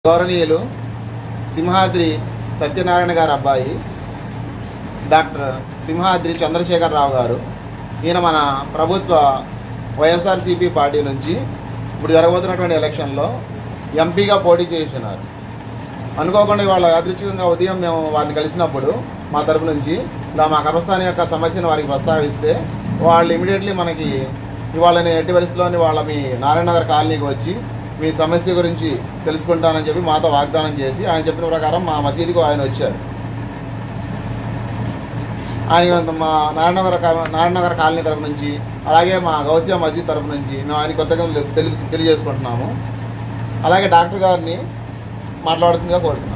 గౌరవనీయులు సింహాద్రి సత్యనారాయణ గారి అబ్బాయి డాక్టర్ సింహాద్రి చంద్రశేఖరరావు గారు. ఈయన మన ప్రభుత్వ వైఎస్ఆర్సీపీ పార్టీ నుంచి ఇప్పుడు జరగబోతున్నటువంటి ఎలక్షన్లో ఎంపీగా పోటీ చేస్తున్నారు. అనుకోకుండా ఇవాళ యాదృచ్ఛికంగా ఉదయం మేము వారిని కలిసినప్పుడు మా తరపు నుంచి ఇలా మా కర్మస్థానం యొక్క సమస్యను వారికి ప్రస్తావిస్తే వాళ్ళు ఇమీడియట్లీ మనకి ఇవాళ నేను ఎట్టి పరిస్థితుల్లోని వాళ్ళ మీ నారాయణనగర్ కాలనీకి వచ్చి మీ సమస్య గురించి తెలుసుకుంటానని చెప్పి మాతో వాగ్దానం చేసి ఆయన చెప్పిన ప్రకారం మా మసీదుకు ఆయన వచ్చారు. ఆయన మా నారాయణనగర్ కాలనీ తరపు నుంచి అలాగే మా గౌసియా మసీద్ తరపు నుంచి మేము ఆయన కొత్తగా తెలియజేసుకుంటున్నాము. అలాగే డాక్టర్ గారిని మాట్లాడాల్సిందిగా కోరుతున్నాను.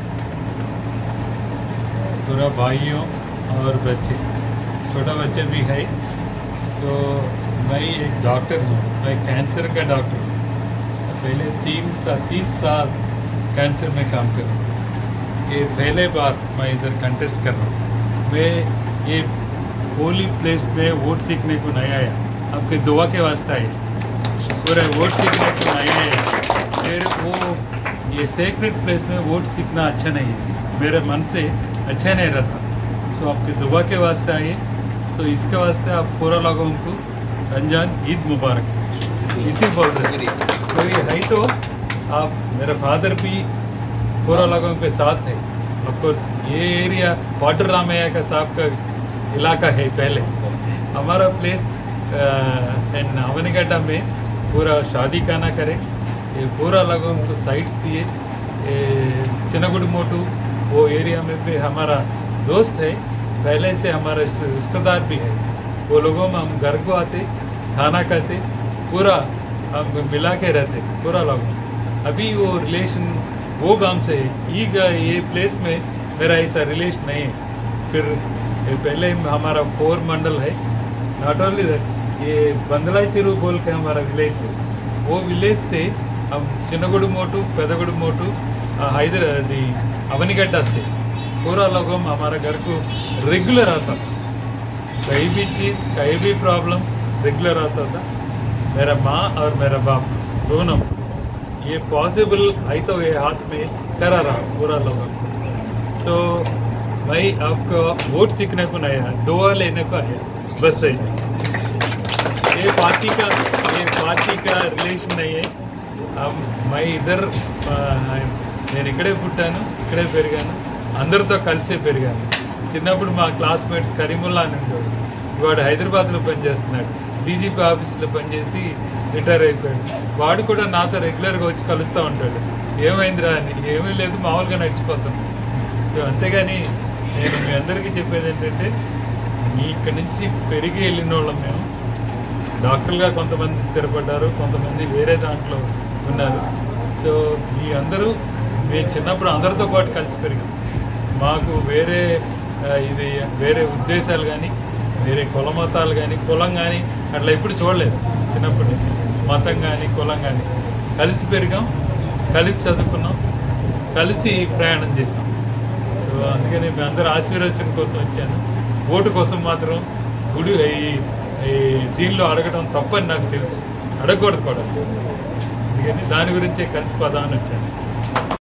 पूरा भाइयों और बच्चे छोटा बच्चे भी है। सो मैं एक डॉक्टर हूँ, मैं कैंसर का डॉक्टर हूँ। पहले 30 साल कैंसर में काम कर रहा हूँ। ये पहले बार मैं इधर कंटेस्ट कर रहा हूँ। मैं ये होली प्लेस में वोट सीखने को नहीं आया, आपके दुआ के वास्ते आए। पूरा वोट सीखने को नहीं आया, फिर वो ये सेक्रेट प्लेस में वोट सीखना अच्छा नहीं है, मेरे मन से अच्छा नहीं रहता। सो आपके दुआ के वास्ते आए। सो इसके वास्ते आप पूरा लोगों को रमजान ईद मुबारक इसी बोल रहे हैं। तो ये है तो आप मेरा फादर भी पूरा लोगों के साथ है। ऑफकोर्स ये एरिया पाटर रामैया का साहब का इलाका है। पहले हमारा प्लेस इन अवनीगड्ढा में पूरा शादी खाना करे, ये पूरा लोगों को साइट्स दिए। चिन्नगुडमोटू वो एरिया में भी हमारा दोस्त है, पहले से हमारा रिश्तेदार भी है। वो लोगों में हम घर को आते, खाना खाते, पूरा हम मिला के रहते पूरा लोग। अभी वो रिलेशन वो गांव से है, ये प्लेस में मेरा ऐसा रिलेशन नहीं है। फिर पहले हमारा 4 मंडल है। नॉट ओनली दैट, ये बंदलाई चिरू बोल के हमारा विलेज है। वो विलेज से हम चिन्नगुडमोटू पेदगुडमोटू हैदराबाद अवनीगड्ढा से पूरा लोगों में हमारा घर को रेगुलर आता था। कहीं भी चीज़ कहीं भी प्रॉब्लम रेगुलर आता था। मेरा माँ और मेरा बाप दोनों ये पॉसिबल है तो ये हाथ में करा रहा पूरा लोगों को। तो भाई आपको वोट सीखने को नहीं आया, दुआ लेने को आया बस है। ये पार्टी का रिलेशन नहीं है। हम मैं इधर నేను ఇక్కడే పుట్టాను, ఇక్కడే పెరిగాను, అందరితో కలిసే పెరిగాను. చిన్నప్పుడు మా క్లాస్మేట్స్ కరీముల్లా అని ఉండేవాడు, వాడు హైదరాబాద్లో పనిచేస్తున్నాడు, డీజీపీ ఆఫీస్లో పనిచేసి రిటైర్ అయిపోయాడు. వాడు కూడా నాతో రెగ్యులర్గా వచ్చి కలుస్తూ ఉంటాడు. ఏమైందిరా అని, ఏమీ లేదు మామూలుగా నడిచిపోతాను. సో అంతేగాని నేను మీ అందరికీ చెప్పేది ఏంటంటే, మీ ఇక్కడి నుంచి పెరిగి వెళ్ళిన వాళ్ళం మేము. డాక్టర్లుగా కొంతమంది స్థిరపడ్డారు, కొంతమంది వేరే దాంట్లో ఉన్నారు. సో మీ అందరూ మేము చిన్నప్పుడు అందరితో పాటు కలిసి పెరిగాం. మాకు వేరే ఉద్దేశాలు కానీ వేరే కుల మతాలు కానీ కులం కానీ అట్లా ఎప్పుడు చూడలేదు. చిన్నప్పటి నుంచి మతం కానీ కులం కానీ కలిసి పెరిగాం, కలిసి చదువుకున్నాం, కలిసి ప్రయాణం చేసాం. సో అందుకని మేము అందరూ ఆశీర్వచనం కోసం వచ్చాను. ఓటు కోసం మాత్రం గుడి ఈ సీన్లో అడగడం తప్పని నాకు తెలుసు, అడగకూడదు కూడా. అందుకని దాని గురించే కలిసి పదాన్ని వచ్చాను.